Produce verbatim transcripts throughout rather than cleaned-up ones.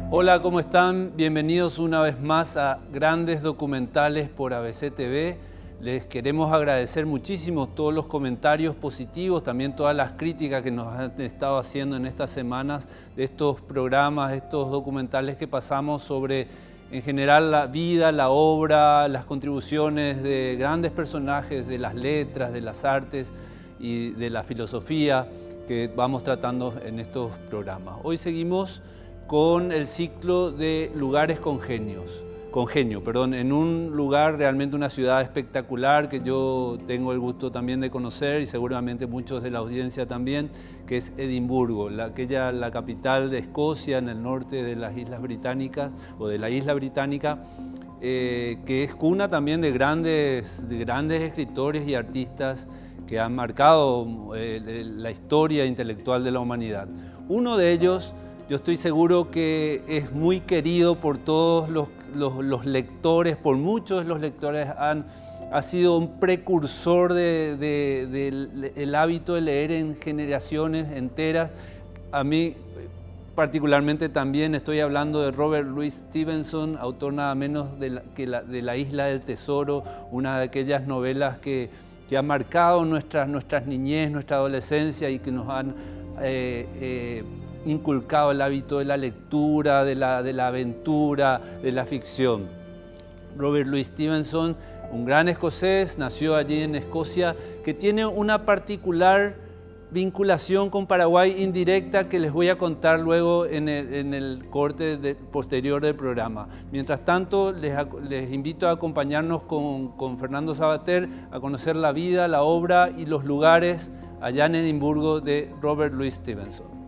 Hola, ¿cómo están? Bienvenidos una vez más a Grandes Documentales por A B C T V. Les queremos agradecer muchísimo todos los comentarios positivos, también todas las críticas que nos han estado haciendo en estas semanas de estos programas, estos documentales que pasamos sobre, en general, la vida, la obra, las contribuciones de grandes personajes de las letras, de las artes y de la filosofía que vamos tratando en estos programas. Hoy seguimos con el ciclo de lugares congenios, congenio, perdón, en un lugar, realmente una ciudad espectacular que yo tengo el gusto también de conocer y seguramente muchos de la audiencia también, que es Edimburgo, la, aquella, la capital de Escocia, en el norte de las Islas Británicas, o de la isla británica, eh, que es cuna también de grandes, de grandes escritores y artistas que han marcado eh, la historia intelectual de la humanidad. Uno de ellos, yo estoy seguro que es muy querido por todos los, los, los lectores, por muchos de los lectores, han, ha sido un precursor de, de, de, del hábito de leer en generaciones enteras. A mí particularmente también estoy hablando de Robert Louis Stevenson, autor nada menos de la, que la, de La Isla del Tesoro, una de aquellas novelas que, que ha marcado nuestras, nuestras niñez, nuestra adolescencia y que nos han eh, eh, inculcado el hábito de la lectura, de la, de la aventura, de la ficción. Robert Louis Stevenson, un gran escocés, nació allí en Escocia, que tiene una particular vinculación con Paraguay indirecta que les voy a contar luego en el, en el corte de, posterior del programa. Mientras tanto, les, les invito a acompañarnos con, con Fernando Sabater a conocer la vida, la obra y los lugares allá en Edimburgo de Robert Louis Stevenson.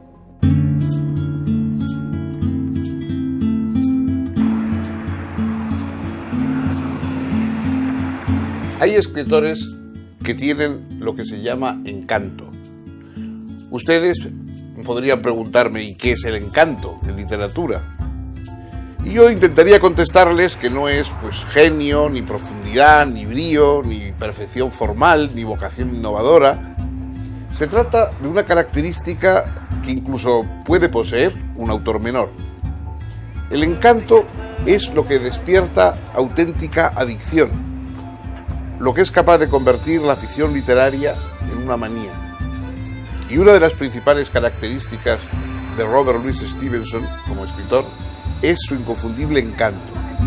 Hay escritores que tienen lo que se llama encanto. Ustedes podrían preguntarme, ¿y qué es el encanto en literatura? Y yo intentaría contestarles que no es pues genio, ni profundidad, ni brío, ni perfección formal, ni vocación innovadora. Se trata de una característica que incluso puede poseer un autor menor. El encanto es lo que despierta auténtica adicción, lo que es capaz de convertir la ficción literaria en una manía. Y una de las principales características de Robert Louis Stevenson como escritor es su inconfundible encanto.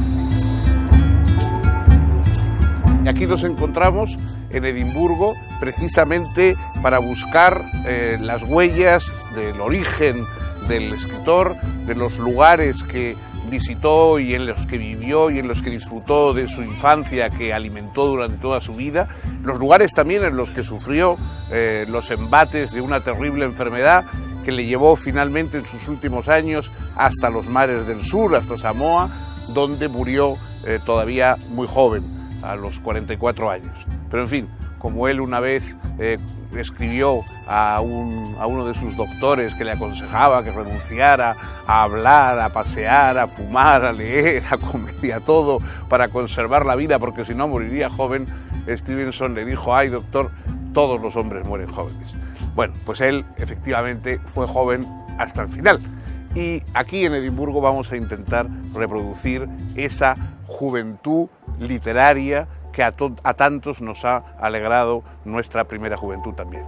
Y aquí nos encontramos en Edimburgo precisamente para buscar eh, las huellas del origen del escritor, de los lugares que visitó y en los que vivió y en los que disfrutó de su infancia, que alimentó durante toda su vida, los lugares también en los que sufrió eh, los embates de una terrible enfermedad que le llevó finalmente en sus últimos años hasta los mares del sur, hasta Samoa, donde murió eh, todavía muy joven, a los cuarenta y cuatro años. Pero en fin, como él una vez eh, escribió a, un, a uno de sus doctores que le aconsejaba que renunciara a hablar, a pasear, a fumar, a leer, a comer y a todo para conservar la vida, porque si no moriría joven, Stevenson le dijo: ay doctor, todos los hombres mueren jóvenes. Bueno, pues él efectivamente fue joven hasta el final. Y aquí en Edimburgo vamos a intentar reproducir esa juventud literaria que a, a tantos nos ha alegrado nuestra primera juventud también.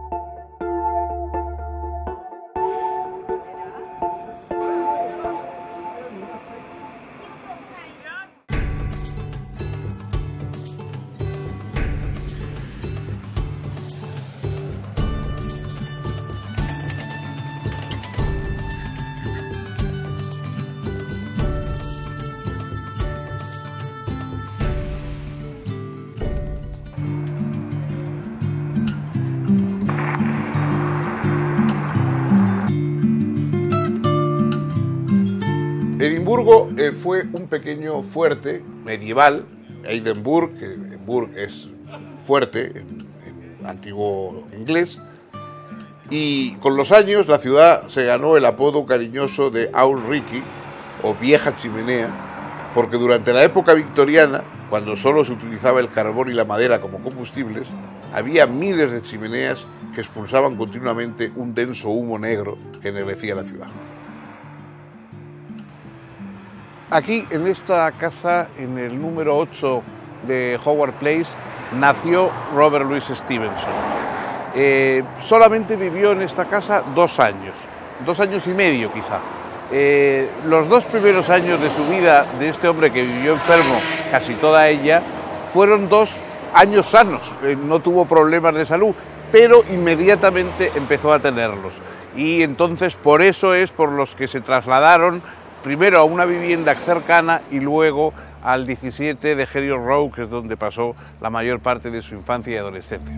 Edimburgo eh, fue un pequeño fuerte medieval, Edinburgh, que Burg es fuerte en, en antiguo inglés, y con los años la ciudad se ganó el apodo cariñoso de Old Ricky, o Vieja Chimenea, porque durante la época victoriana, cuando solo se utilizaba el carbón y la madera como combustibles, había miles de chimeneas que expulsaban continuamente un denso humo negro que ennegrecía la ciudad. Aquí, en esta casa, en el número ocho de Howard Place, nació Robert Louis Stevenson. Eh, solamente vivió en esta casa dos años, dos años y medio quizá. Eh, los dos primeros años de su vida de este hombre que vivió enfermo, casi toda ella, fueron dos años sanos, eh, no tuvo problemas de salud, pero inmediatamente empezó a tenerlos. Y entonces por eso es por los que se trasladaron primero a una vivienda cercana y luego al diecisiete de Heriot Row, que es donde pasó la mayor parte de su infancia y adolescencia.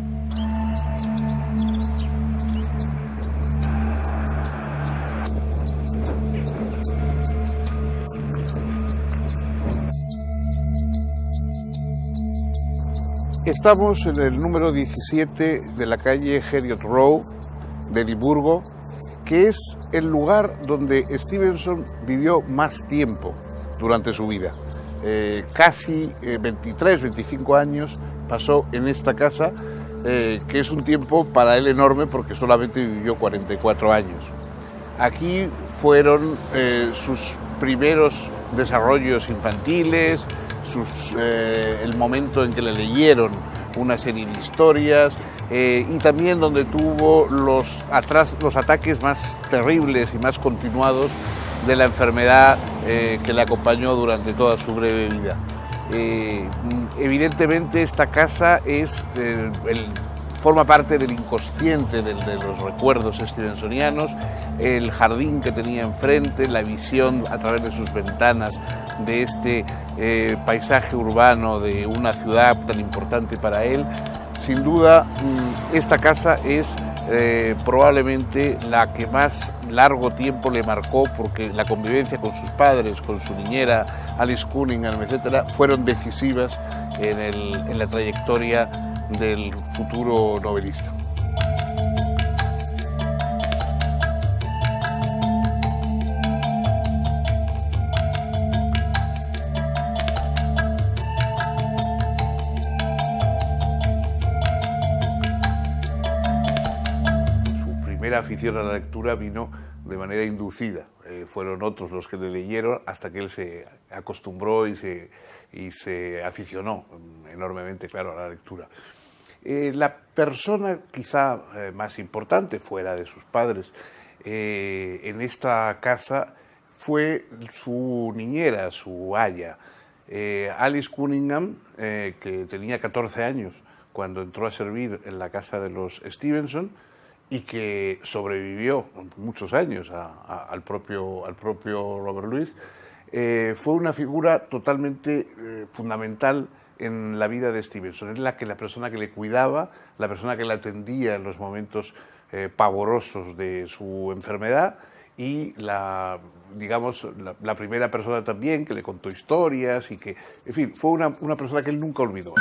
Estamos en el número diecisiete de la calle Heriot Row de Edimburgo, que es el lugar donde Stevenson vivió más tiempo durante su vida. Eh, casi eh, veintitrés, veinticinco años pasó en esta casa, eh, que es un tiempo para él enorme porque solamente vivió cuarenta y cuatro años. Aquí fueron eh, sus primeros desarrollos infantiles, sus, eh, el momento en que le leyeron una serie de historias, eh, y también donde tuvo los, atrás, los ataques más terribles y más continuados de la enfermedad eh, que le acompañó durante toda su breve vida. Eh, evidentemente esta casa es, eh, el, forma parte del inconsciente de, de los recuerdos stevensonianos, el jardín que tenía enfrente, la visión a través de sus ventanas de este eh, paisaje urbano de una ciudad tan importante para él. Sin duda, esta casa es eh, probablemente la que más largo tiempo le marcó, porque la convivencia con sus padres, con su niñera Alice Cunningham, etcétera, fueron decisivas en, el, en la trayectoria del futuro novelista. La afición a la lectura vino de manera inducida, eh, fueron otros los que le leyeron hasta que él se acostumbró y se, y se aficionó enormemente, claro, a la lectura. Eh, la persona quizá eh, más importante fuera de sus padres eh, en esta casa fue su niñera, su aya, eh, Alice Cunningham, eh, que tenía catorce años cuando entró a servir en la casa de los Stevenson, y que sobrevivió muchos años a, a, al, propio, al propio Robert Louis, eh, fue una figura totalmente eh, fundamental en la vida de Stevenson. Es la, que, la persona que le cuidaba, la persona que le atendía en los momentos eh, pavorosos de su enfermedad y la, digamos, la, la primera persona también que le contó historias y que, en fin, fue una, una persona que él nunca olvidó.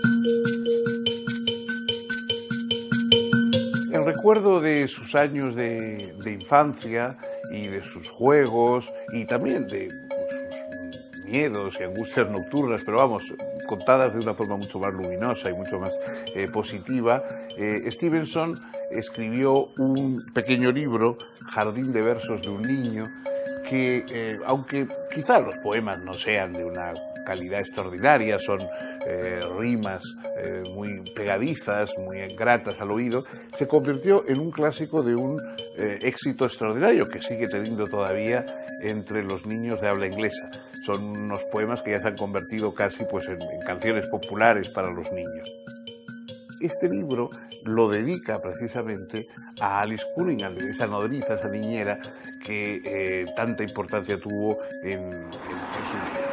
El recuerdo de sus años de, de infancia y de sus juegos y también de sus miedos y angustias nocturnas, pero vamos, contadas de una forma mucho más luminosa y mucho más eh, positiva, eh, Stevenson escribió un pequeño libro, Jardín de versos de un niño, que eh, aunque quizá los poemas no sean de una calidad extraordinaria, son eh, rimas eh, muy pegadizas, muy gratas al oído, se convirtió en un clásico de un eh, éxito extraordinario que sigue teniendo todavía entre los niños de habla inglesa. Son unos poemas que ya se han convertido casi pues, en, en canciones populares para los niños. Este libro lo dedica precisamente a Alice Cunningham, esa nodriza, esa niñera que eh, tanta importancia tuvo en, en, en su vida.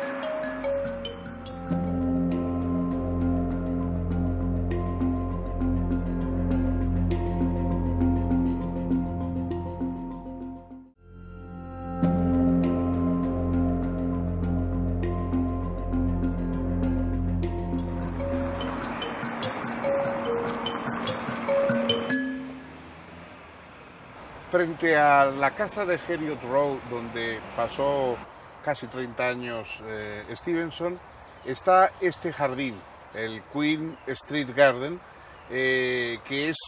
Frente a la casa de Heriot Row, donde pasó casi treinta años eh, Stevenson, está este jardín, el Queen Street Garden, eh, que es,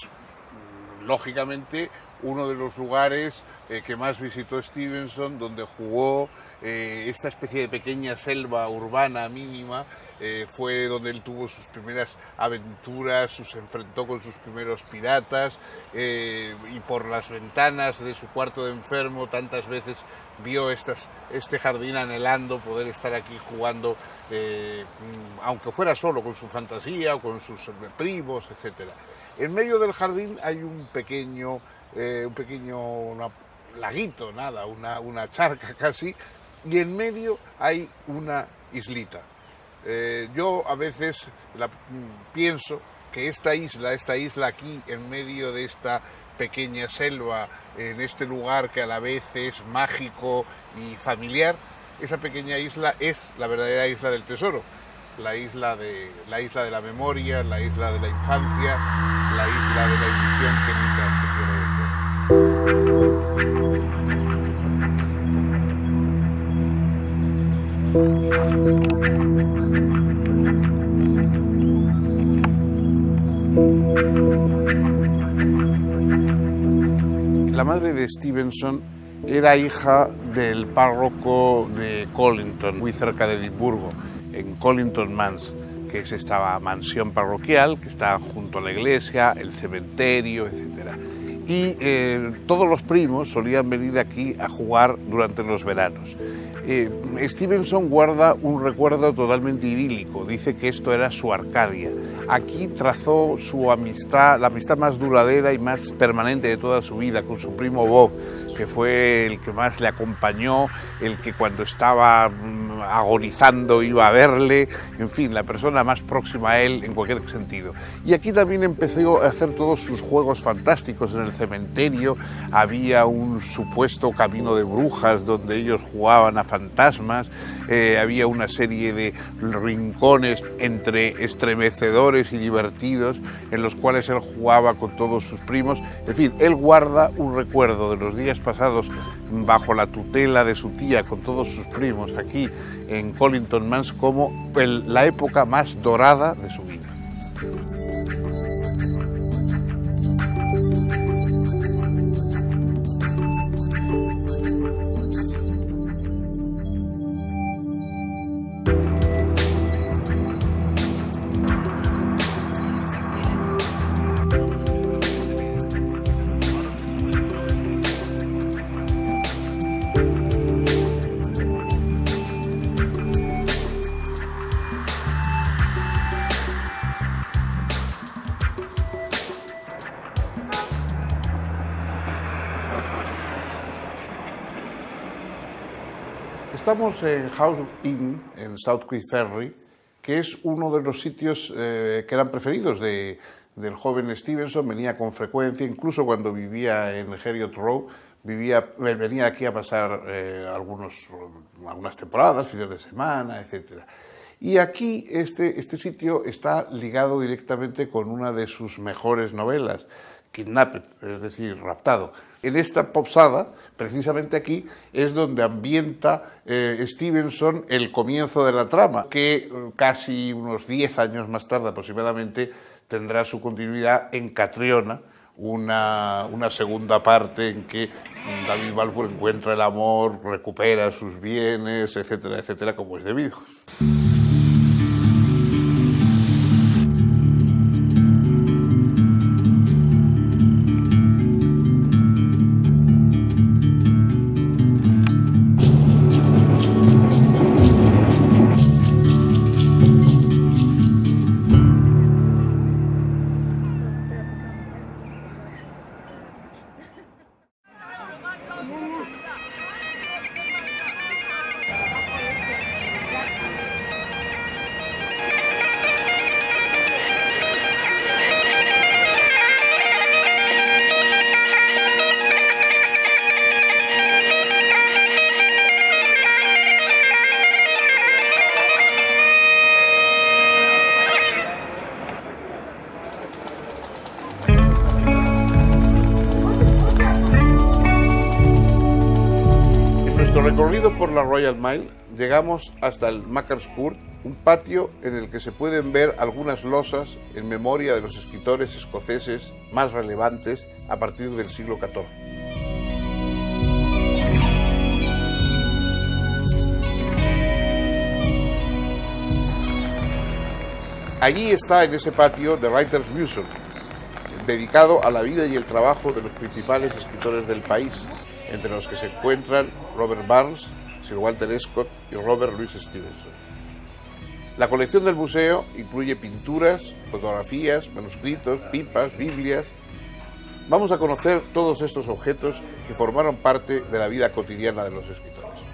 lógicamente, uno de los lugares eh, que más visitó Stevenson, donde jugó, eh, esta especie de pequeña selva urbana mínima, eh, fue donde él tuvo sus primeras aventuras, se enfrentó con sus primeros piratas, eh, y por las ventanas de su cuarto de enfermo tantas veces vio estas, este jardín anhelando poder estar aquí jugando, eh, aunque fuera solo, con su fantasía o con sus primos, etcétera. En medio del jardín hay un pequeño, eh, un pequeño una, laguito, nada, una, una charca casi, y en medio hay una islita. Eh, yo a veces la, pienso que esta isla, esta isla aquí en medio de esta pequeña selva, en este lugar que a la vez es mágico y familiar, esa pequeña isla es la verdadera isla del tesoro, la isla de la, isla de la memoria, la isla de la infancia, la isla de la ilusión que nunca se pierde de La madre de Stevenson era hija del párroco de Colinton, muy cerca de Edimburgo, en Colinton Manse, que es esta mansión parroquial que está junto a la iglesia, el cementerio, etcétera. Y eh, todos los primos solían venir aquí a jugar durante los veranos. Eh, Stevenson guarda un recuerdo totalmente idílico, dice que esto era su Arcadia. Aquí trazó su amistad, la amistad más duradera y más permanente de toda su vida con su primo Bob, que fue el que más le acompañó, el que cuando estaba mmm, agonizando iba a verle, en fin, la persona más próxima a él en cualquier sentido. Y aquí también empezó a hacer todos sus juegos fantásticos. En el cementerio había un supuesto camino de brujas donde ellos jugaban a fantasmas, eh, había una serie de rincones entre estremecedores y divertidos en los cuales él jugaba con todos sus primos. En fin, él guarda un recuerdo de los días pasados bajo la tutela de su tía con todos sus primos aquí en Colinton Manse como el, la época más dorada de su vida. Estamos en House Inn, en South Quay Ferry, que es uno de los sitios eh, que eran preferidos de, del joven Stevenson. Venía con frecuencia, incluso cuando vivía en Heriot Row, vivía, venía aquí a pasar eh, algunos, algunas temporadas, fines de semana, etcétera. Y aquí este, este sitio está ligado directamente con una de sus mejores novelas, Kidnapped, es decir, raptado. En esta posada, precisamente aquí, es donde ambienta eh, Stevenson el comienzo de la trama, que casi unos diez años más tarde aproximadamente tendrá su continuidad en Catriona, una, una segunda parte en que David Balfour encuentra el amor, recupera sus bienes, etcétera, etcétera, como es debido. Recorrido por la Royal Mile, llegamos hasta el Maker's Court, un patio en el que se pueden ver algunas losas en memoria de los escritores escoceses más relevantes a partir del siglo catorce. Allí está, en ese patio, The Writers' Museum, dedicado a la vida y el trabajo de los principales escritores del país, entre los que se encuentran Robert Burns, Sir Walter Scott y Robert Louis Stevenson. La colección del museo incluye pinturas, fotografías, manuscritos, pipas, biblias. Vamos a conocer todos estos objetos que formaron parte de la vida cotidiana de los escritores.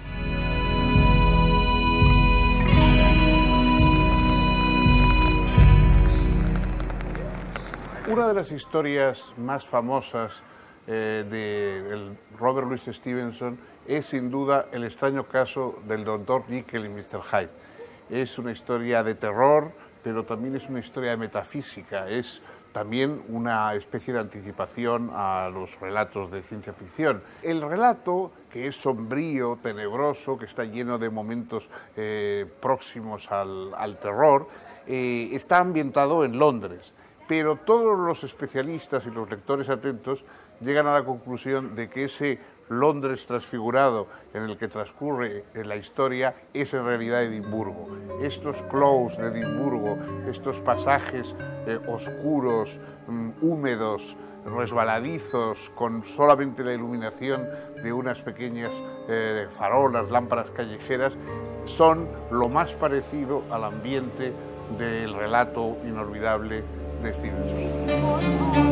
Una de las historias más famosas eh, de Robert Louis Stevenson es sin duda el extraño caso del doctor Jekyll y mister Hyde. Es una historia de terror, pero también es una historia de metafísica, es también una especie de anticipación a los relatos de ciencia ficción. El relato, que es sombrío, tenebroso, que está lleno de momentos eh, próximos al, al terror, eh, está ambientado en Londres. Pero todos los especialistas y los lectores atentos llegan a la conclusión de que ese Londres transfigurado en el que transcurre la historia es en realidad Edimburgo. Estos close de Edimburgo, estos pasajes eh, oscuros, um, húmedos, resbaladizos, con solamente la iluminación de unas pequeñas eh, farolas, lámparas callejeras, son lo más parecido al ambiente del relato inolvidable de Stevenson.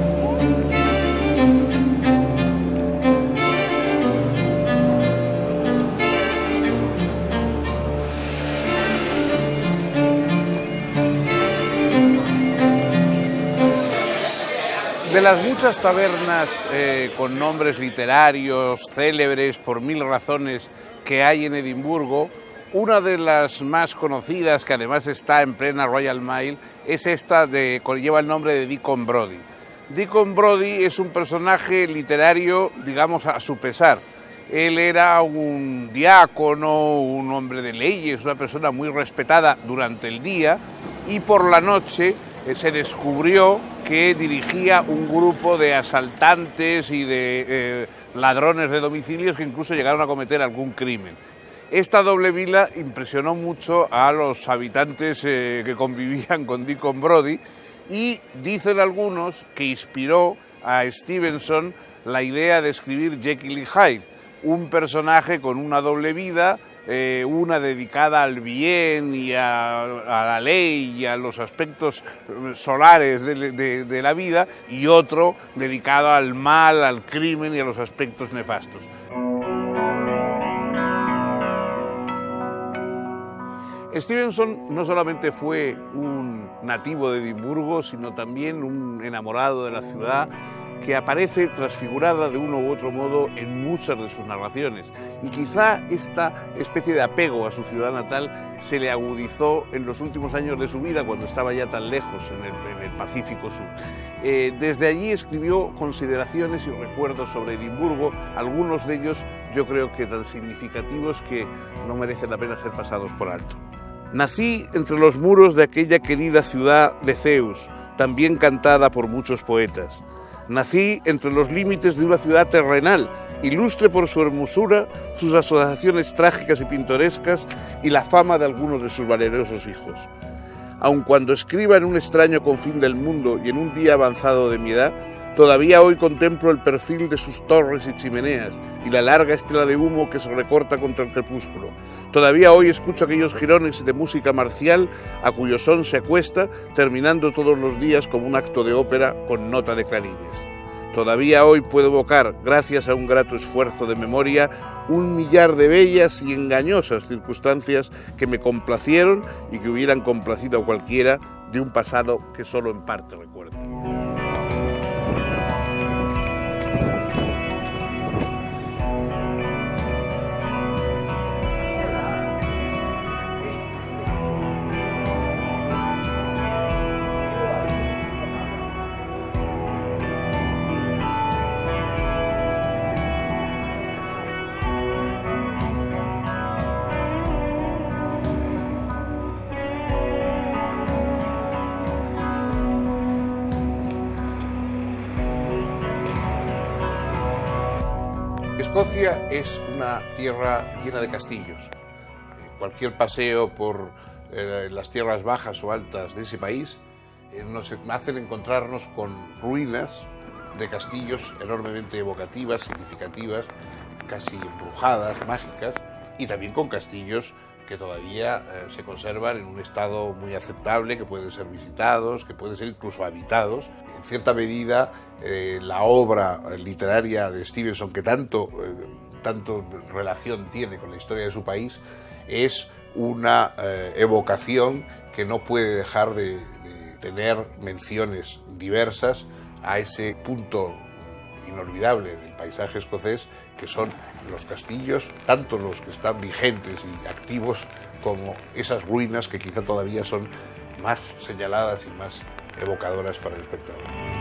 De las muchas tabernas eh, con nombres literarios, célebres por mil razones que hay en Edimburgo, una de las más conocidas, que además está en plena Royal Mile, es esta de, que lleva el nombre de Deacon Brodie. Deacon Brodie es un personaje literario, digamos, a su pesar. Él era un diácono, un hombre de leyes, una persona muy respetada durante el día, y por la noche eh, se descubrió que dirigía un grupo de asaltantes y de eh, ladrones de domicilios que incluso llegaron a cometer algún crimen. Esta doble vida impresionó mucho a los habitantes eh, que convivían con Deacon Brodie, y dicen algunos que inspiró a Stevenson la idea de escribir Jekyll y Hyde, un personaje con una doble vida, eh, una dedicada al bien y a, a la ley y a los aspectos solares de, de, de la vida, y otro dedicado al mal, al crimen y a los aspectos nefastos. Stevenson no solamente fue un nativo de Edimburgo, sino también un enamorado de la ciudad, que aparece transfigurada de uno u otro modo en muchas de sus narraciones. Y quizá esta especie de apego a su ciudad natal se le agudizó en los últimos años de su vida, cuando estaba ya tan lejos en el, en el Pacífico Sur. Eh, desde allí escribió consideraciones y recuerdos sobre Edimburgo, algunos de ellos yo creo que tan significativos que no merecen la pena ser pasados por alto. Nací entre los muros de aquella querida ciudad de Zeus, también cantada por muchos poetas. Nací entre los límites de una ciudad terrenal, ilustre por su hermosura, sus asociaciones trágicas y pintorescas y la fama de algunos de sus valerosos hijos. Aun cuando escriba en un extraño confín del mundo y en un día avanzado de mi edad, todavía hoy contemplo el perfil de sus torres y chimeneas y la larga estela de humo que se recorta contra el crepúsculo. Todavía hoy escucho aquellos jirones de música marcial a cuyo son se acuesta, terminando todos los días como un acto de ópera con nota de clarines. Todavía hoy puedo evocar, gracias a un grato esfuerzo de memoria, un millar de bellas y engañosas circunstancias que me complacieron y que hubieran complacido a cualquiera de un pasado que solo en parte recuerdo. Escocia es una tierra llena de castillos. Cualquier paseo por eh, en las tierras bajas o altas de ese país, eh, nos hacen encontrarnos con ruinas de castillos enormemente evocativas, significativas, casi embrujadas, mágicas, y también con castillos que todavía eh, se conservan en un estado muy aceptable, que pueden ser visitados, que pueden ser incluso habitados. En cierta medida, eh, la obra literaria de Stevenson, que tanto, eh, tanto relación tiene con la historia de su país, es una eh, evocación que no puede dejar de, de tener menciones diversas a ese punto inolvidable del paisaje escocés, que son los castillos, tanto los que están vigentes y activos como esas ruinas que quizá todavía son más señaladas y más evocadoras para el espectador.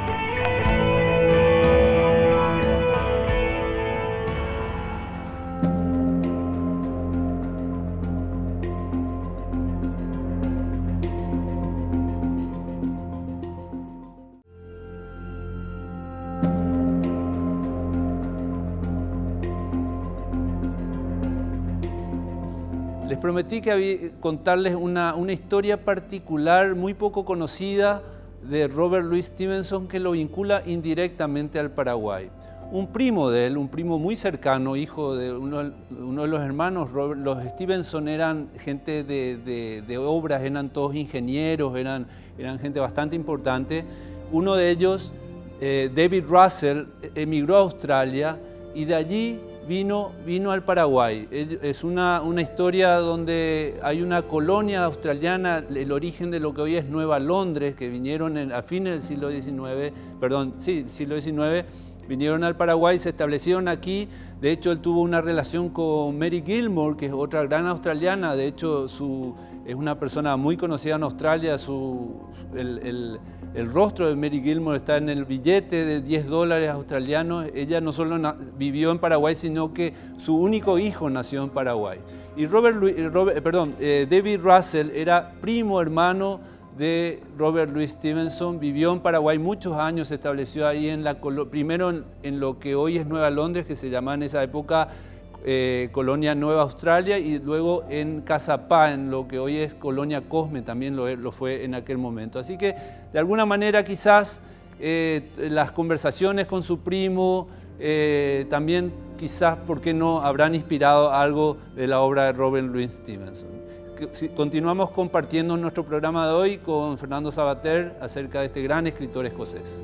Les prometí que había, contarles una, una historia particular, muy poco conocida, de Robert Louis Stevenson, que lo vincula indirectamente al Paraguay. Un primo de él, un primo muy cercano, hijo de uno, uno de los hermanos, Robert, los Stevenson eran gente de, de, de obras, eran todos ingenieros, eran, eran gente bastante importante. Uno de ellos, eh, David Russell, emigró a Australia y de allí Vino, vino al Paraguay. Es una, una historia donde hay una colonia australiana, el origen de lo que hoy es Nueva Londres, que vinieron en, a fines del siglo diecinueve, perdón, sí, siglo diecinueve, vinieron al Paraguay, se establecieron aquí. De hecho, él tuvo una relación con Mary Gilmore, que es otra gran australiana. De hecho, su, es una persona muy conocida en Australia. Su, el, el, el rostro de Mary Gilmore está en el billete de diez dólares australianos. Ella no solo na, vivió en Paraguay, sino que su único hijo nació en Paraguay. Y Robert, Robert, perdón, eh, David Russell era primo hermano de Robert Louis Stevenson, vivió en Paraguay muchos años, se estableció ahí en la, primero en, en lo que hoy es Nueva Londres, que se llamaba en esa época eh, Colonia Nueva Australia, y luego en Casapá, en lo que hoy es Colonia Cosme, también lo, lo fue en aquel momento. Así que de alguna manera quizás eh, las conversaciones con su primo, eh, también quizás, ¿por qué no?, habrán inspirado algo de la obra de Robert Louis Stevenson. Continuamos compartiendo nuestro programa de hoy con Fernando Sabater acerca de este gran escritor escocés.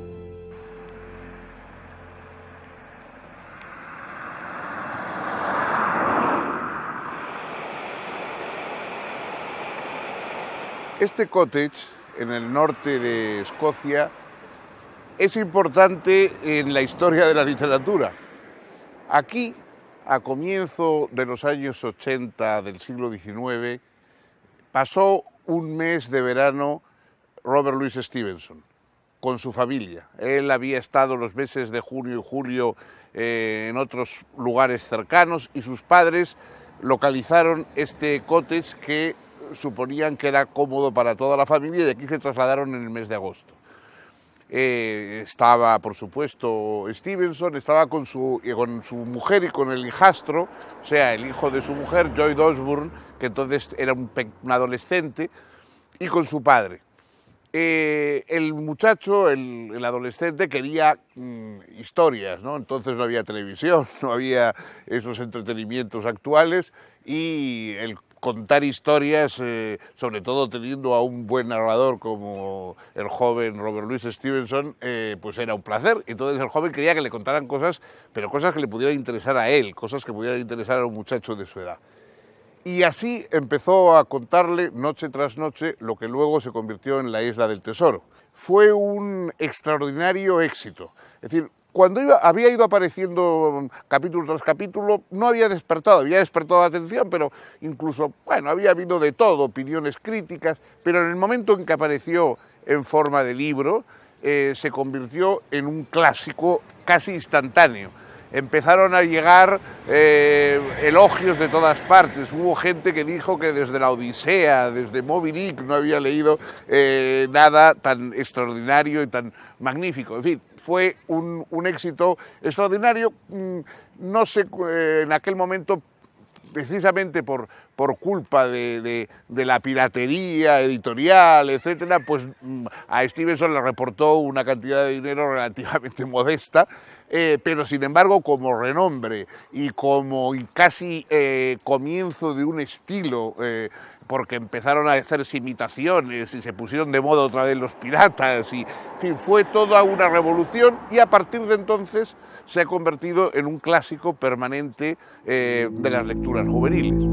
Este cottage en el norte de Escocia es importante en la historia de la literatura. Aquí, a comienzo de los años ochenta del siglo diecinueve, pasó un mes de verano Robert Louis Stevenson con su familia. Él había estado los meses de junio y julio eh, en otros lugares cercanos y sus padres localizaron este cottage que suponían que era cómodo para toda la familia y aquí se trasladaron en el mes de agosto. Eh, estaba, por supuesto, Stevenson, estaba con su, con su mujer y con el hijastro, o sea, el hijo de su mujer, Lloyd Osbourne, que entonces era un, un adolescente, y con su padre. Eh, el muchacho, el, el adolescente, quería mm, historias, ¿no? Entonces no había televisión, no había esos entretenimientos actuales, y el contar historias, eh, sobre todo teniendo a un buen narrador como el joven Robert Louis Stevenson, eh, pues era un placer. Entonces el joven quería que le contaran cosas, pero cosas que le pudieran interesar a él, cosas que pudieran interesar a un muchacho de su edad. Y así empezó a contarle noche tras noche lo que luego se convirtió en La Isla del Tesoro. Fue un extraordinario éxito. Es decir, cuando iba, había ido apareciendo capítulo tras capítulo, no había despertado, había despertado la atención, pero incluso, bueno, había habido de todo, opiniones críticas, pero en el momento en que apareció en forma de libro, eh, se convirtió en un clásico casi instantáneo. Empezaron a llegar eh, elogios de todas partes. Hubo gente que dijo que desde la Odisea, desde Moby Dick, no había leído eh, nada tan extraordinario y tan magnífico. En fin, fue un, un éxito extraordinario. No sé, eh, en aquel momento precisamente por, por culpa de, de, de la piratería editorial, etcétera, pues a Stevenson le reportó una cantidad de dinero relativamente modesta, eh, pero sin embargo como renombre y como casi eh, comienzo de un estilo, eh, porque empezaron a hacerse imitaciones y se pusieron de moda otra vez los piratas, y en fin, fue toda una revolución, y a partir de entonces se ha convertido en un clásico permanente eh, de las lecturas juveniles.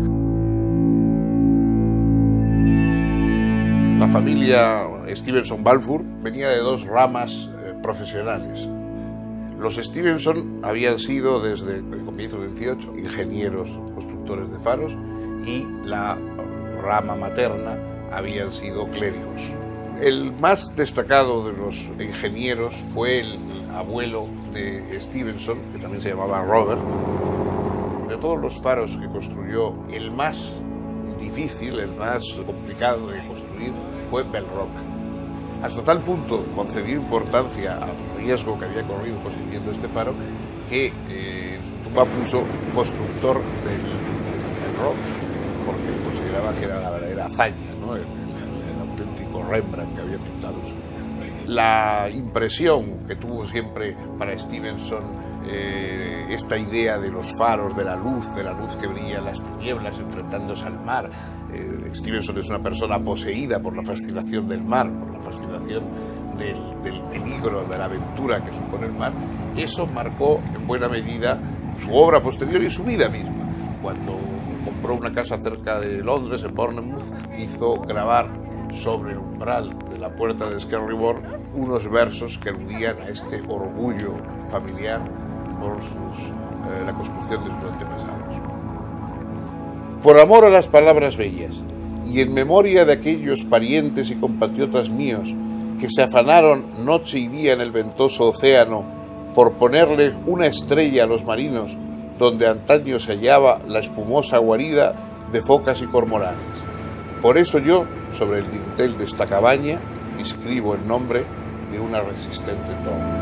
La familia Stevenson-Balfour venía de dos ramas eh, profesionales. Los Stevenson habían sido desde el comienzo del dieciocho ingenieros constructores de faros, y la rama materna habían sido clérigos. El más destacado de los ingenieros fue el abuelo de Stevenson, que también se llamaba Robert. De todos los faros que construyó, el más difícil, el más complicado de construir fue Bell Rock. Hasta tal punto concedió importancia al riesgo que había corrido construyendo este faro que eh, puso constructor del Bell Rock, porque consideraba que era la verdadera hazaña, ¿no? el, el, el auténtico Rembrandt que había pintado. La impresión que tuvo siempre para Stevenson eh, esta idea de los faros, de la luz, de la luz que brilla en las tinieblas enfrentándose al mar. Eh, Stevenson es una persona poseída por la fascinación del mar, por la fascinación del, del peligro, de la aventura que supone el mar. Eso marcó en buena medida su obra posterior y su vida misma. Cuando compró una casa cerca de Londres, en Bournemouth, hizo grabar sobre el umbral de la puerta de Skelribor unos versos que aludían a este orgullo familiar por sus, eh, la construcción de sus antepasados. Por amor a las palabras bellas y en memoria de aquellos parientes y compatriotas míos que se afanaron noche y día en el ventoso océano por ponerle una estrella a los marinos donde antaño se hallaba la espumosa guarida de focas y cormoranes. Por eso yo, sobre el dintel de esta cabaña, escribo el nombre de una resistente toma.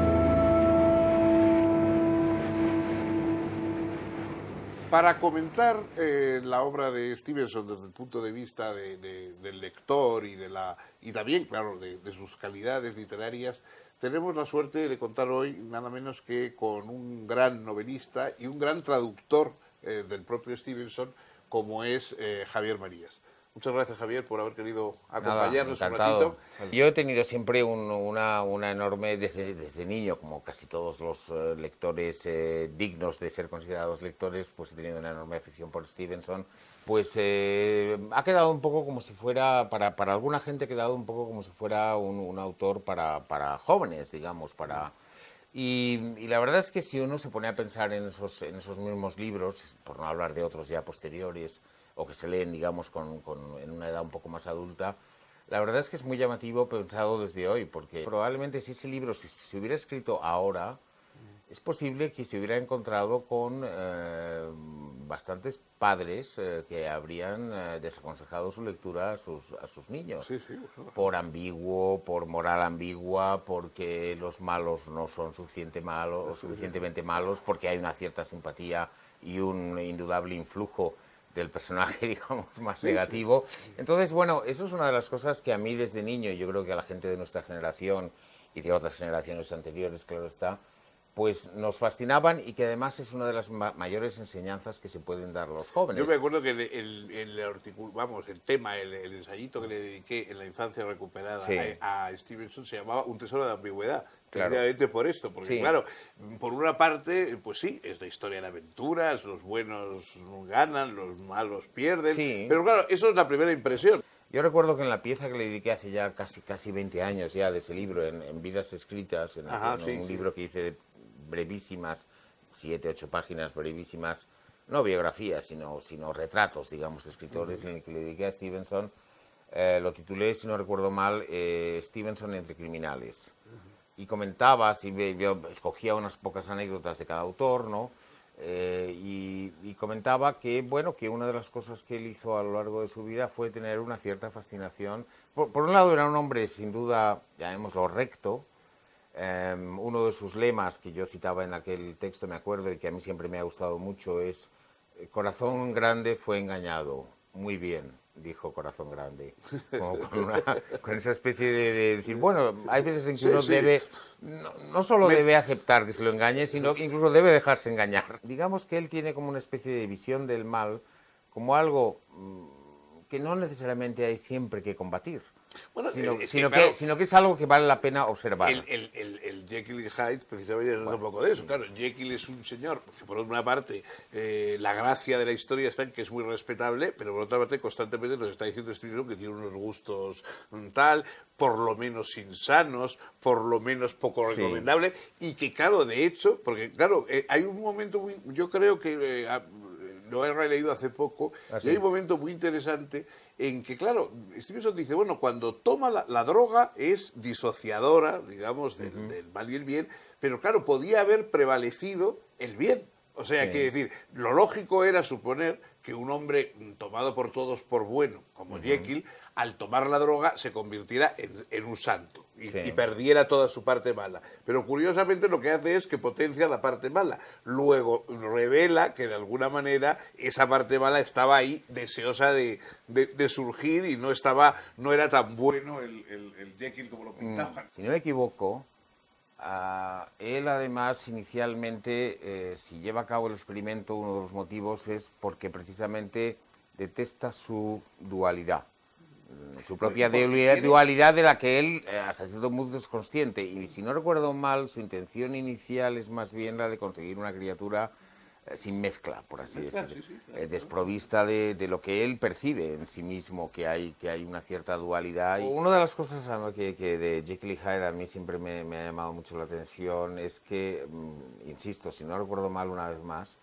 Para comentar eh, la obra de Stevenson desde el punto de vista de, de, del lector y, de la, y también, claro, de, de sus calidades literarias, tenemos la suerte de contar hoy nada menos que con un gran novelista y un gran traductor eh, del propio Stevenson, como es eh, Javier Marías. Muchas gracias, Javier, por haber querido acompañarnos un ratito. Yo he tenido siempre un, una, una enorme, desde, desde niño, como casi todos los uh, lectores eh, dignos de ser considerados lectores, pues he tenido una enorme afición por Stevenson. Pues eh, ha quedado un poco como si fuera, para, para alguna gente ha quedado un poco como si fuera un, un autor para, para jóvenes, digamos, para... Y, y la verdad es que si uno se pone a pensar en esos, en esos mismos libros, por no hablar de otros ya posteriores, o que se leen, digamos, con, con, en una edad un poco más adulta, la verdad es que es muy llamativo pensado desde hoy, porque probablemente si ese libro si se hubiera escrito ahora, es posible que se hubiera encontrado con eh, bastantes padres eh, que habrían eh, desaconsejado su lectura a sus, a sus niños. Sí, sí, por ambiguo, por moral ambigua, porque los malos no son suficiente malos, suficientemente malos, porque hay una cierta simpatía y un indudable influjo del personaje, digamos, más negativo. Entonces, bueno, eso es una de las cosas que a mí desde niño, yo creo que a la gente de nuestra generación y de otras generaciones anteriores, claro está, pues nos fascinaban, y que además es una de las ma mayores enseñanzas que se pueden dar a los jóvenes. Yo me acuerdo que el, el, el, articul vamos, el tema, el, el ensayito que le dediqué en la infancia recuperada sí. a, a Stevenson se llamaba Un tesoro de ambigüedad. Claro. Precisamente por esto, porque sí. claro, por una parte, pues sí, es la historia de aventuras, los buenos ganan, los malos pierden, sí. pero claro, eso es la primera impresión. Yo recuerdo que en la pieza que le dediqué hace ya casi casi veinte años ya de ese libro, en, en Vidas Escritas, en, Ajá, en sí, un sí. libro que hice de brevísimas, siete, ocho páginas brevísimas, no biografías, sino, sino retratos, digamos, de escritores, uh-huh. en el que le dediqué a Stevenson, eh, lo titulé, si no recuerdo mal, eh, Stevenson entre criminales. Uh-huh. Y comentaba, si yo escogía unas pocas anécdotas de cada autor, ¿no? Eh, y, y comentaba que, bueno, que una de las cosas que él hizo a lo largo de su vida fue tener una cierta fascinación. Por, por un lado era un hombre, sin duda, llamémoslo recto. Eh, uno de sus lemas que yo citaba en aquel texto, me acuerdo, y que a mí siempre me ha gustado mucho, es Corazón Grande fue engañado. Muy bien, dijo Corazón Grande. Como con, una, con esa especie de, de decir, bueno, hay veces en que sí, uno sí. debe, no, no solo Me... debe aceptar que se lo engañe, sino que incluso debe dejarse engañar. Digamos que él tiene como una especie de visión del mal, como algo que no necesariamente hay siempre que combatir. Bueno, sino, eh, sino, que, claro, que, sino que es algo que vale la pena observar. El, el, el, el Jekyll y Hyde precisamente es bueno, un poco de eso. Sí. Claro, Jekyll es un señor que por una parte eh, la gracia de la historia está en que es muy respetable, pero por otra parte constantemente nos está diciendo Stevenson que tiene unos gustos tal, por lo menos insanos, por lo menos poco sí. recomendable, y que claro, de hecho, porque claro, eh, hay un momento muy, yo creo que eh, lo he releído hace poco, ah, sí. y hay un momento muy interesante en que, claro, Stevenson dice, bueno, cuando toma la, la droga es disociadora, digamos, del, uh-huh. del mal y el bien, pero claro, podía haber prevalecido el bien. O sea, sí. que decir, lo lógico era suponer que un hombre tomado por todos por bueno, como uh-huh. Jekyll, al tomar la droga se convirtiera en, en un santo y, sí. y perdiera toda su parte mala. Pero curiosamente lo que hace es que potencia la parte mala. Luego revela que de alguna manera esa parte mala estaba ahí deseosa de, de, de surgir y no estaba, no era tan bueno el, el, el Jekyll como lo pintaban. Si no me equivoco, Uh, él además inicialmente, eh, si lleva a cabo el experimento, uno de los motivos es porque precisamente detesta su dualidad, su propia dualidad, dualidad de la que él eh, hasta cierto punto es consciente. Y si no recuerdo mal, su intención inicial es más bien la de conseguir una criatura eh, sin mezcla, por así decirlo, sí, sí, claro, eh, desprovista de, de lo que él percibe en sí mismo, que hay, que hay una cierta dualidad. Y una de las cosas que, que de Jekyll y Hyde a mí siempre me, me ha llamado mucho la atención es que, mmm, insisto, si no recuerdo mal una vez más,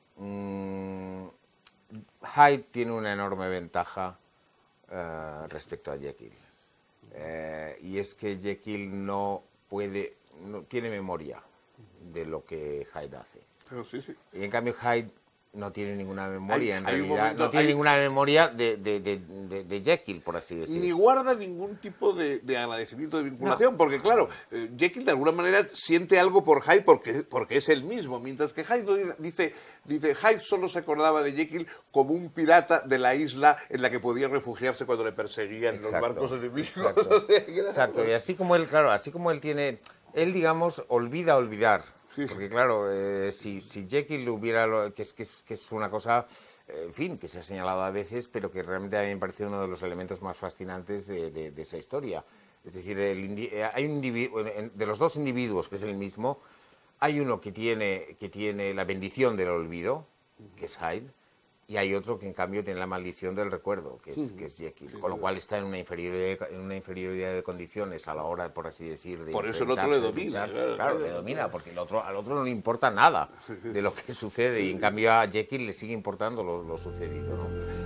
mmm, Hyde tiene una enorme ventaja uh, respecto a Jekyll. Eh, y es que Jekyll no puede, no tiene memoria de lo que Hyde hace. Pero sí, sí. Y en cambio Hyde no tiene ninguna memoria, hay, en hay realidad, momento, no tiene hay... ninguna memoria de, de, de, de, de Jekyll, por así decirlo. Ni guarda ningún tipo de, de agradecimiento, de vinculación, no. porque claro, eh, Jekyll de alguna manera siente algo por Hyde porque, porque es el mismo, mientras que Hyde dice, dice, Hyde solo se acordaba de Jekyll como un pirata de la isla en la que podía refugiarse cuando le perseguían exacto, los barcos enemigos. Exacto, exacto, y así como él, claro, así como él tiene, él digamos, olvida olvidar. Porque claro, eh, si, si Jekyll hubiera, lo, que, es, que, es, que es una cosa, eh, en fin, que se ha señalado a veces, pero que realmente a mí me parece uno de los elementos más fascinantes de, de, de esa historia. Es decir, el, hay un individuo, de los dos individuos, que es el mismo, hay uno que tiene, que tiene la bendición del olvido, que es Hyde, y hay otro que en cambio tiene la maldición del recuerdo, que es, que es Jekyll, con lo cual está en una inferioridad, en una inferioridad de condiciones a la hora, por así decir, de por eso el otro le domina. Luchar, claro, claro, le domina, porque el otro, al otro no le importa nada de lo que sucede, y en cambio a Jekyll le sigue importando lo, lo sucedido, ¿no?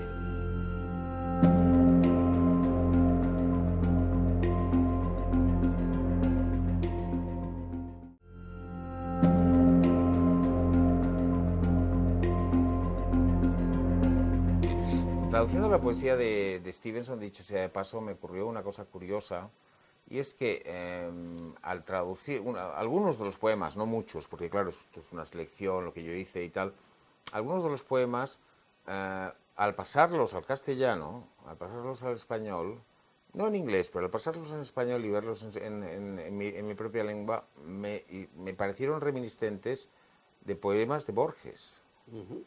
Traduciendo la poesía de, de Stevenson, dicho sea de paso, me ocurrió una cosa curiosa, y es que eh, al traducir una, algunos de los poemas, no muchos, porque claro, esto es una selección, lo que yo hice y tal, algunos de los poemas, eh, al pasarlos al castellano, al pasarlos al español, no en inglés, pero al pasarlos en español y verlos en, en, en, mi, en mi propia lengua, me, me parecieron reminiscentes de poemas de Borges. Uh-huh.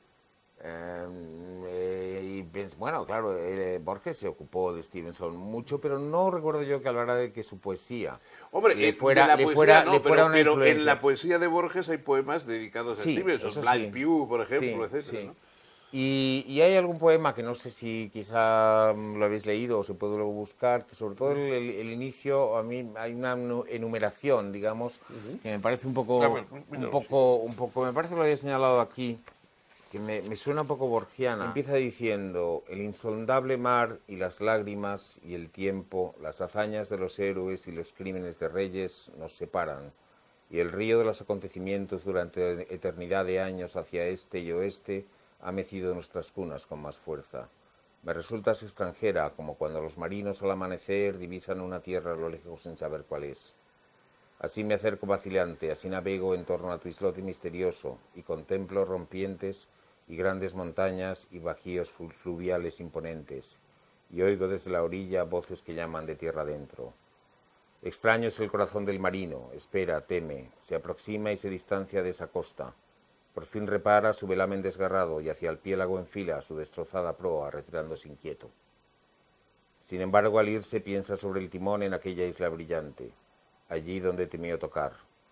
Eh, y bueno, claro, eh, Borges se ocupó de Stevenson mucho, pero no recuerdo yo que hablara de que su poesía Hombre, le fuera, le poesía, fuera, no, le fuera pero, una pero influencia. En la poesía de Borges hay poemas dedicados a sí, Stevenson, Black sí. Pew, por ejemplo, sí, etcétera, sí. ¿no? Y, y hay algún poema que no sé si quizá lo habéis leído o se puede luego buscar, que sobre todo el, el, el inicio, a mí hay una enumeración, digamos, uh-huh. que me parece un poco, ah, bueno, un poco, un poco, me parece que lo había señalado aquí, que me, me suena un poco borgiana. Empieza diciendo, el insondable mar y las lágrimas y el tiempo, las hazañas de los héroes y los crímenes de reyes nos separan, y el río de los acontecimientos durante eternidad de años hacia este y oeste ha mecido nuestras cunas con más fuerza. Me resultas extranjera, como cuando los marinos al amanecer divisan una tierra a lo lejos sin saber cuál es. Así me acerco vacilante, así navego en torno a tu islote misterioso y contemplo rompientes y grandes montañas y bajíos fluviales imponentes, y oigo desde la orilla voces que llaman de tierra adentro. Extraño es el corazón del marino, espera, teme, se aproxima y se distancia de esa costa. Por fin repara su velamen desgarrado y hacia el piélago enfila su destrozada proa, retirándose inquieto. Sin embargo, al irse piensa sobre el timón en aquella isla brillante, allí donde temió tocar.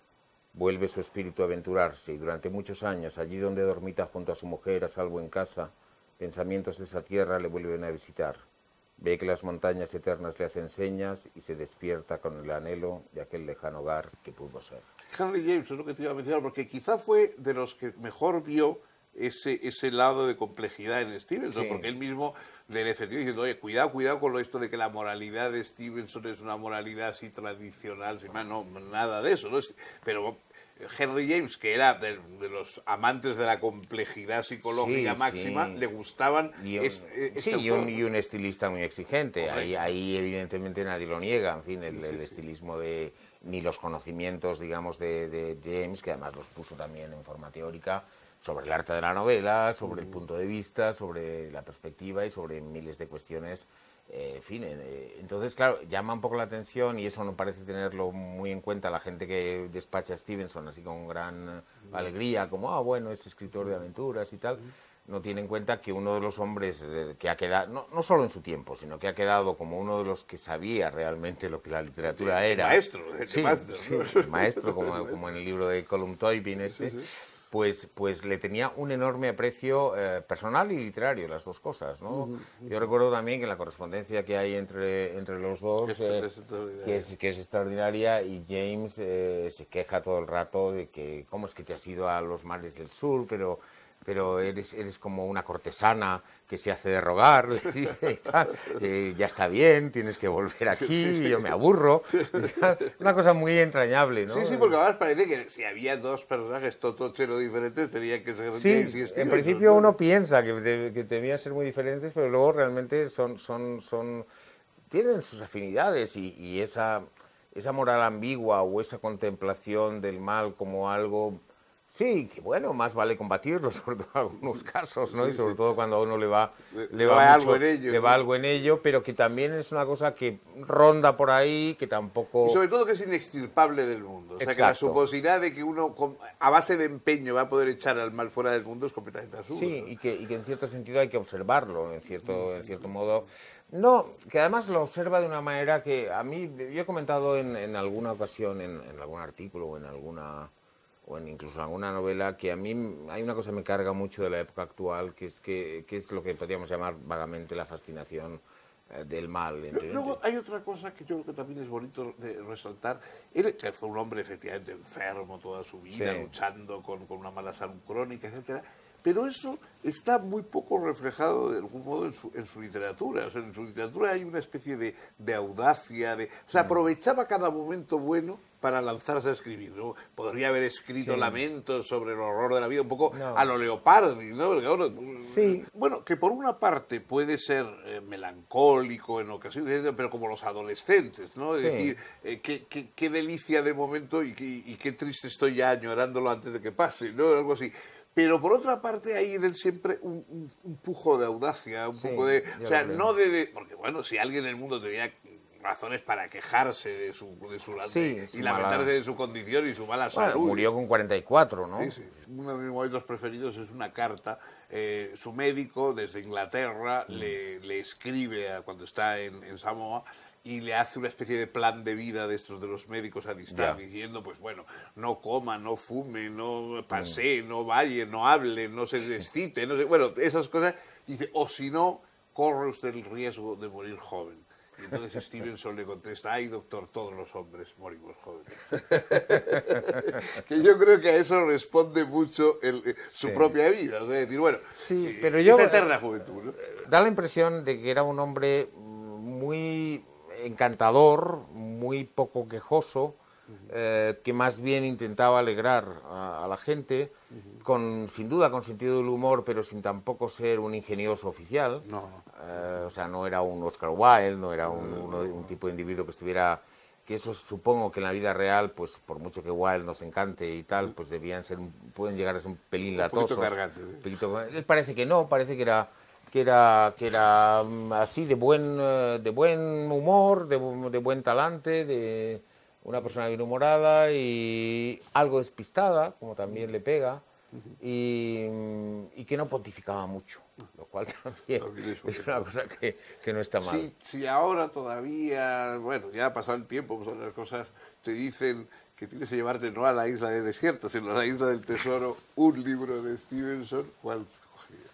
Vuelve su espíritu a aventurarse y durante muchos años, allí donde dormita junto a su mujer a salvo en casa, pensamientos de esa tierra le vuelven a visitar. Ve que las montañas eternas le hacen señas y se despierta con el anhelo de aquel lejano hogar que pudo ser. Henry James es lo que te iba a mencionar, porque quizá fue de los que mejor vio ese, ese lado de complejidad en Stevenson, sí. Porque él mismo le defendió diciendo, oye, cuidado, cuidado con lo esto de que la moralidad de Stevenson es una moralidad así tradicional, sin más, no, nada de eso, ¿no? Pero Henry James, que era de, de los amantes de la complejidad psicológica sí, máxima, sí. Le gustaban... Y un, es, este sí, y un, y un estilista muy exigente, ahí, ahí evidentemente nadie lo niega, en fin, el, el estilismo de... ni los conocimientos, digamos, de, de James, que además los puso también en forma teórica, sobre el arte de la novela, sobre el punto de vista, sobre la perspectiva y sobre miles de cuestiones. Eh, en fin, eh, entonces, claro, llama un poco la atención y eso no parece tenerlo muy en cuenta la gente que despacha a Stevenson así con gran alegría, como, ah, bueno, es escritor de aventuras y tal. No tiene en cuenta que uno de los hombres eh, que ha quedado, no, no solo en su tiempo, sino que ha quedado como uno de los que sabía realmente lo que la literatura era. Maestro, sí, maestro, sí, maestro como, como en el libro de Colum Toibin este. Sí, sí. Pues, pues le tenía un enorme aprecio eh, personal y literario, las dos cosas, ¿no? Uh-huh, uh-huh. Yo recuerdo también que la correspondencia que hay entre, entre los dos, eh, que, es, que es extraordinaria, y James eh, se queja todo el rato de que cómo es que te has ido a los mares del sur, pero... pero eres, eres como una cortesana que se hace de rogar, le dice, y tal, eh, ya está bien, tienes que volver aquí, yo me aburro. Una cosa muy entrañable, ¿no? Sí, sí, porque además parece que si había dos personajes totochero diferentes, tenían que ser sí, James y Stevenson. En principio uno piensa que, de, que debían ser muy diferentes, pero luego realmente son, son, son, tienen sus afinidades y, y esa, esa moral ambigua o esa contemplación del mal como algo... Sí, que bueno, más vale combatirlo, sobre todo en algunos casos, ¿no? Sí, y sobre sí. todo cuando a uno le va, le, le va, va, mucho, algo, en ello, le ¿no? va algo en ello, pero que también es una cosa que ronda por ahí, que tampoco... Y sobre todo que es inextirpable del mundo. O sea, Exacto. Que la suposibilidad de que uno, a base de empeño, va a poder echar al mal fuera del mundo es completamente absurdo. Sí, ¿no? y, que, y que en cierto sentido hay que observarlo, en cierto, en cierto modo. No, que además lo observa de una manera que a mí, yo he comentado en, en alguna ocasión, en, en algún artículo o en alguna... o en incluso en alguna novela, que a mí hay una cosa que me carga mucho de la época actual, que es, que, que es lo que podríamos llamar vagamente la fascinación eh, del mal. Entre... Luego hay otra cosa que yo creo que también es bonito de resaltar. Él que fue un hombre efectivamente enfermo toda su vida, sí. luchando con, con una mala salud crónica, etcétera. Pero eso está muy poco reflejado de algún modo en su, en su literatura. O sea, en su literatura hay una especie de, de audacia, de, o sea, aprovechaba cada momento bueno para lanzarse a escribir, ¿no? Podría haber escrito sí. lamentos sobre el horror de la vida, un poco no. a lo Leopardi, ¿no? Porque, bueno, sí. bueno, que por una parte puede ser eh, melancólico en ocasiones, pero como los adolescentes, ¿no? Es sí. decir, eh, qué, qué, qué delicia de momento y, qué, y qué triste estoy ya añorándolo antes de que pase, ¿no? Algo así. Pero por otra parte hay en él siempre un, un, un pujo de audacia, un sí, poco de... O sea, no de, de... Porque bueno, si alguien en el mundo tenía razones para quejarse de su, de su sí, y lamentarse mala... de su condición y su mala bueno, salud. Murió con cuarenta y cuatro, ¿no? Sí, sí. Uno de mis momentos preferidos es una carta. Eh, su médico desde Inglaterra mm. le, le escribe a, cuando está en, en Samoa y le hace una especie de plan de vida de estos de los médicos a distancia, yeah. diciendo, pues bueno, no coma, no fume, no pasee, mm. no vaya, no hable, no se descite, no sé, bueno, esas cosas. Dice, o si no, corre usted el riesgo de morir joven. Y entonces Stevenson le contesta, ay doctor, todos los hombres morimos jóvenes. Que yo creo que a eso responde mucho el, su sí. propia vida. O sea, decir, bueno, sí, pero yo, esa eterna juventud, ¿no? Da la impresión de que era un hombre muy encantador, muy poco quejoso, uh-huh. eh, que más bien intentaba alegrar a, a la gente, uh-huh. con sin duda con sentido del humor, pero sin tampoco ser un ingenioso oficial. No. Eh, o sea, no era un Oscar Wilde, no era un, uno, un tipo de individuo que estuviera que eso supongo que en la vida real, pues por mucho que Wilde nos encante y tal, pues debían ser, pueden llegar a ser un pelín latosos. Un poquito cargantes. ¿Sí? Un poquito, él parece que no, parece que era que era que era así de buen de buen humor, de, de buen talante, de una persona bien humorada y algo despistada, como también le pega. Y, y que no pontificaba mucho, lo cual también, también es, es una cosa que, que no está mal. Si sí, sí, ahora todavía, bueno, ya ha pasado el tiempo, pues las cosas te dicen que tienes que llevarte no a la isla de desiertos, sino a la isla del tesoro, un libro de Stevenson, ¿cuál cogerías?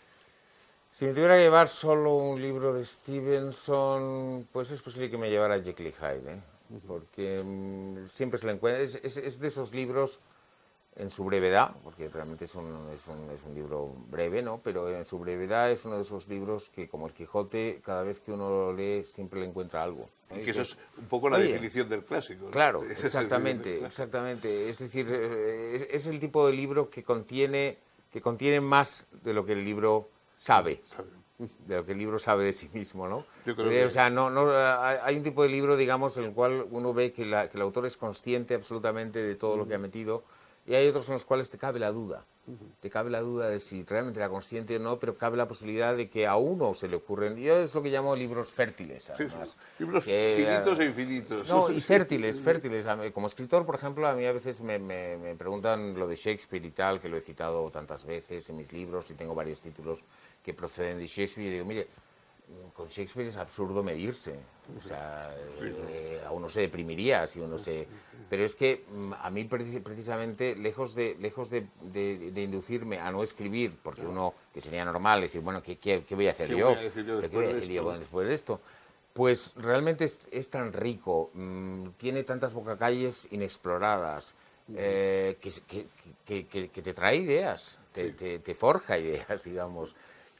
Si me tuviera que llevar solo un libro de Stevenson, pues es posible que me llevara Jekyll y Hyde, ¿eh? Porque um, siempre se le encuentra, es, es, es de esos libros en su brevedad, porque realmente es un, es, un, es un libro breve, ¿no? Pero en su brevedad es uno de esos libros que, como el Quijote, cada vez que uno lo lee siempre le encuentra algo, ¿no? Y que eso es un poco la Oye, definición del clásico, ¿no? Claro, exactamente, exactamente. Es decir, es, es el tipo de libro que contiene, que contiene más de lo que el libro sabe, de lo que el libro sabe de sí mismo, ¿no? Yo creo que... O sea, no, no, hay un tipo de libro, digamos, en el cual uno ve que, la, que el autor es consciente absolutamente de todo lo que ha metido. Y hay otros en los cuales te cabe la duda, uh-huh. te cabe la duda de si realmente era consciente o no, pero cabe la posibilidad de que a uno se le ocurren, yo es lo que llamo libros fértiles, además. Sí, sí. Libros que, finitos e infinitos. No, y fértiles, fértiles. Como escritor, por ejemplo, a mí a veces me, me, me preguntan lo de Shakespeare y tal, que lo he citado tantas veces en mis libros y tengo varios títulos que proceden de Shakespeare, y digo, mire, con Shakespeare es absurdo medirse, o sea, eh, a uno se deprimiría si uno se... Pero es que a mí precisamente, lejos de lejos de, de, de inducirme a no escribir, porque uno, que sería normal, decir, bueno, ¿qué, qué, qué voy a hacer ¿Qué yo? Voy a decir yo ¿Qué voy a decir yo bueno, después de esto? Pues realmente es, es tan rico, mmm, tiene tantas bocacalles inexploradas, eh, que, que, que, que, que te trae ideas, te, te, te forja ideas, digamos.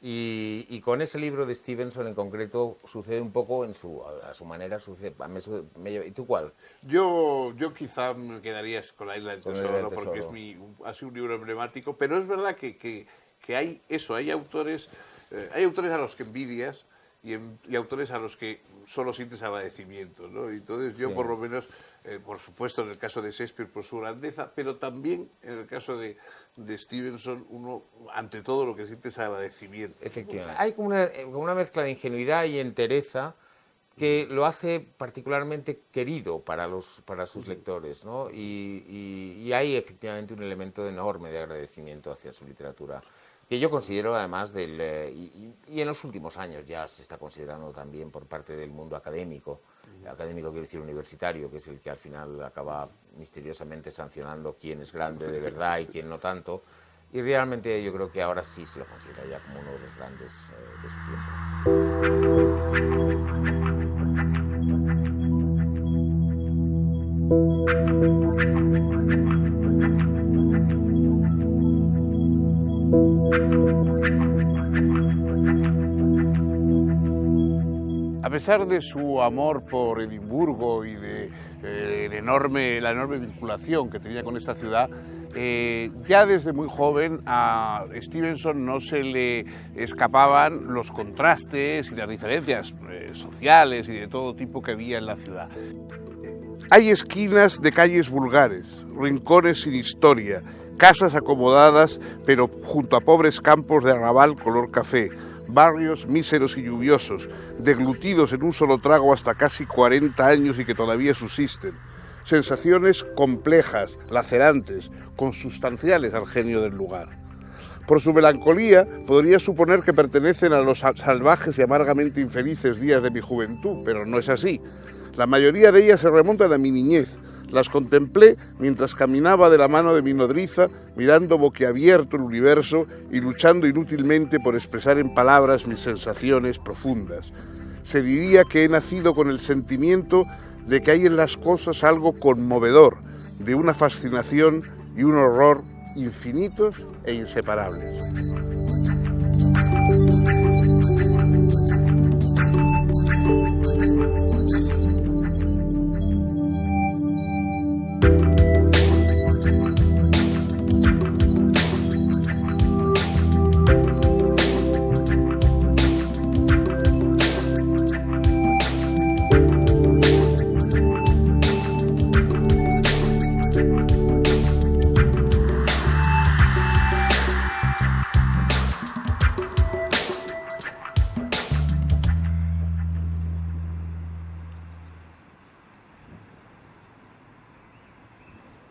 Y, y con ese libro de Stevenson en concreto sucede un poco en su, a su manera. Sucede, me, me, ¿Y tú cuál? Yo, yo quizá me quedaría con La Isla del Tesoro, Tesoro. porque es mi, ha sido un libro emblemático, pero es verdad que, que, que hay eso, hay autores, eh, hay autores a los que envidias y, en, y autores a los que solo sientes agradecimiento, ¿no? Entonces yo sí. por lo menos... Eh, por supuesto, en el caso de Shakespeare por su grandeza, pero también en el caso de, de Stevenson, uno, ante todo, lo que siente es agradecimiento. Efectivamente. Hay como una, como una mezcla de ingenuidad y entereza que lo hace particularmente querido para, los, para sus lectores, ¿no? Y, y, y hay efectivamente un elemento enorme de agradecimiento hacia su literatura, que yo considero además del... Eh, y, y en los últimos años ya se está considerando también por parte del mundo académico, académico quiero decir universitario, que es el que al final acaba misteriosamente sancionando quién es grande de verdad y quién no tanto, y realmente yo creo que ahora sí se lo considera ya como uno de los grandes eh, de A pesar de su amor por Edimburgo y de eh, el enorme, la enorme vinculación que tenía con esta ciudad, eh, ya desde muy joven a Stevenson no se le escapaban los contrastes y las diferencias eh, sociales y de todo tipo que había en la ciudad. Hay esquinas de calles vulgares, rincones sin historia, casas acomodadas pero junto a pobres campos de arrabal color café, barrios míseros y lluviosos, deglutidos en un solo trago hasta casi cuarenta años y que todavía subsisten. Sensaciones complejas, lacerantes, consustanciales al genio del lugar. Por su melancolía, podría suponer que pertenecen a los salvajes y amargamente infelices días de mi juventud, pero no es así. La mayoría de ellas se remontan a mi niñez. Las contemplé mientras caminaba de la mano de mi nodriza, mirando boquiabierto el universo y luchando inútilmente por expresar en palabras mis sensaciones profundas. Se diría que he nacido con el sentimiento de que hay en las cosas algo conmovedor, de una fascinación y un horror infinitos e inseparables.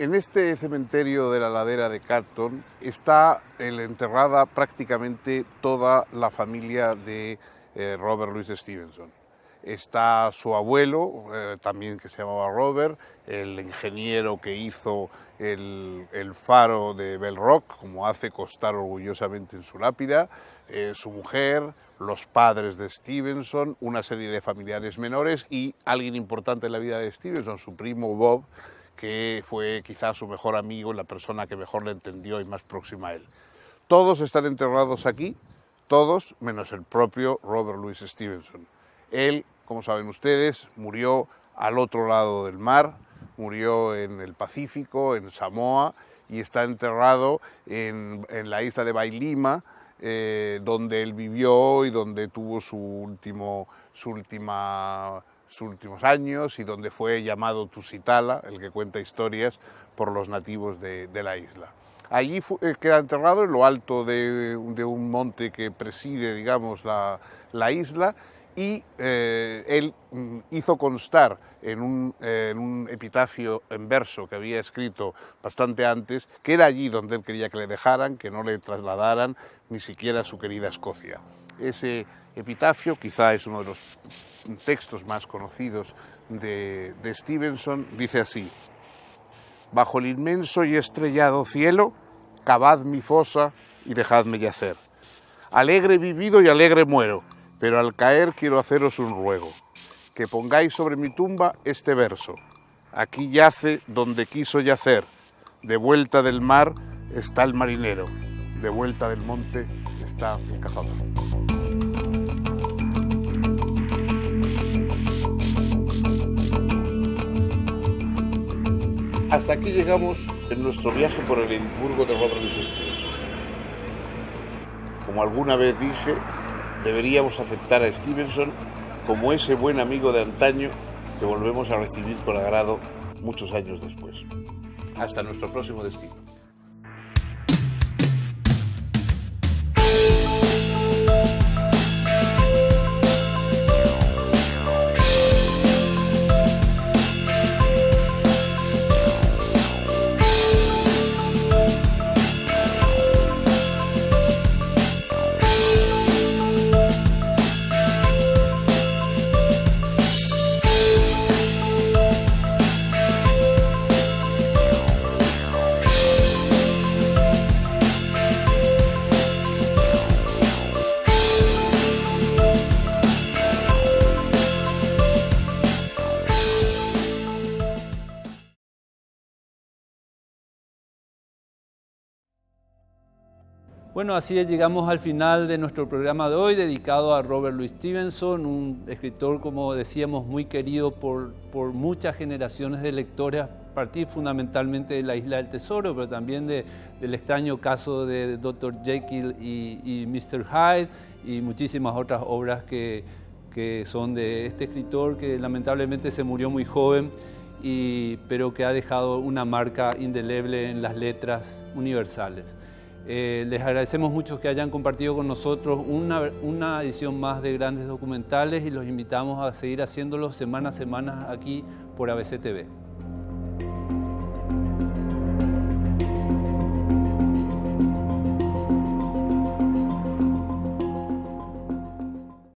En este cementerio de la ladera de Carlton está enterrada prácticamente toda la familia de eh, Robert Louis Stevenson. Está su abuelo, eh, también que se llamaba Robert, el ingeniero que hizo el, el faro de Bell Rock, como hace constar orgullosamente en su lápida, eh, su mujer, los padres de Stevenson, una serie de familiares menores y alguien importante en la vida de Stevenson, su primo Bob, que fue quizás su mejor amigo, la persona que mejor le entendió y más próxima a él. Todos están enterrados aquí, todos, menos el propio Robert Louis Stevenson. Él, como saben ustedes, murió al otro lado del mar, murió en el Pacífico, en Samoa, y está enterrado en, en la isla de Vailima, eh, donde él vivió y donde tuvo su último, su última... sus últimos años y donde fue llamado Tusitala, el que cuenta historias, por los nativos de, de la isla. Allí fue, eh, queda enterrado en lo alto de, de un monte que preside, digamos, la, la isla, y eh, él mm, hizo constar en un, eh, en un epitafio en verso que había escrito bastante antes, que era allí donde él quería que le dejaran, que no le trasladaran ni siquiera a su querida Escocia. Ese epitafio quizá es uno de los textos más conocidos de, de Stevenson, dice así: bajo el inmenso y estrellado cielo, cavad mi fosa y dejadme yacer. Alegre he vivido y alegre muero, pero al caer quiero haceros un ruego, que pongáis sobre mi tumba este verso: aquí yace donde quiso yacer, de vuelta del mar está el marinero, de vuelta del monte está el cazador. Hasta aquí llegamos en nuestro viaje por el Edimburgo de Robert Louis Stevenson. Como alguna vez dije, deberíamos aceptar a Stevenson como ese buen amigo de antaño que volvemos a recibir con agrado muchos años después. Hasta nuestro próximo destino. Bueno, así llegamos al final de nuestro programa de hoy, dedicado a Robert Louis Stevenson, un escritor, como decíamos, muy querido por, por muchas generaciones de lectores, a partir fundamentalmente de La Isla del Tesoro, pero también de, del extraño caso de doctor Jekyll y, y mister Hyde, y muchísimas otras obras que, que son de este escritor que lamentablemente se murió muy joven, y, pero que ha dejado una marca indeleble en las letras universales. Eh, les agradecemos mucho que hayan compartido con nosotros una, una edición más de Grandes Documentales y los invitamos a seguir haciéndolo semana a semana aquí por A B C T V.